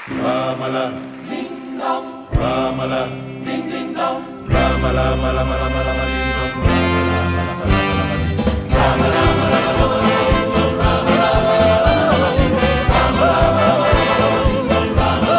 Ramala, ding dong, Ramala, ding ding dong, Ramala, mala mala mala mala ding dong, Ramala, mala mala mala mala ding dong, Ramala, mala ding dong, Ramala, mala ding dong, Ramala,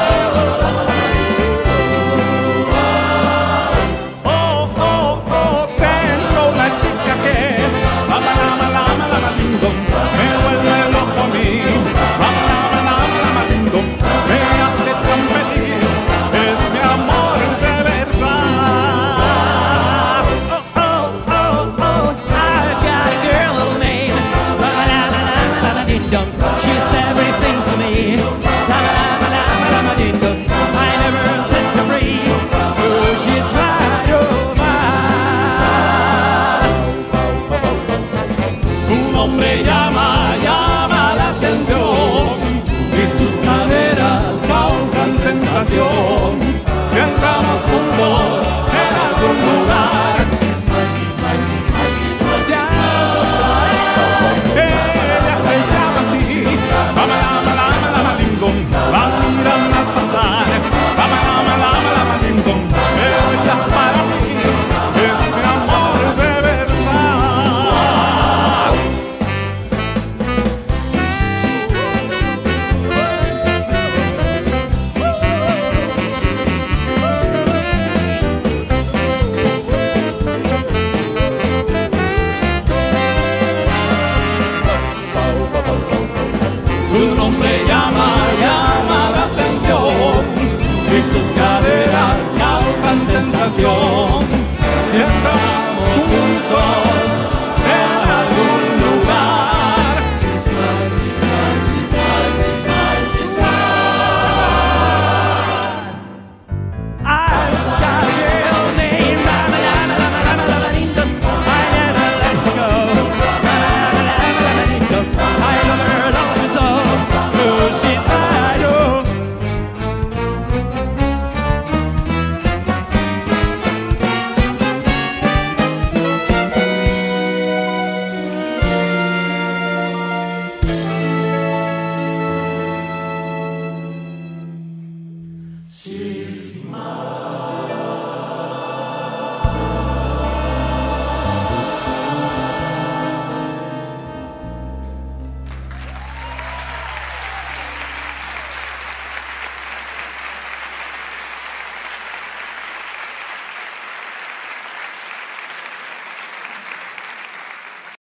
tengo una chica que Ramala, mala mala ding dong, me vuelve loco a mí. Ramala, mala mala ding dong, me hace tan feliz, es mi amor de verdad. Oh, oh, oh, I've got a girl named Ding-dong. She's everything to me. Ding-dong. I never set her free. Oh, she's right over. Su nombre llama la atención y sus caderas causan sensación.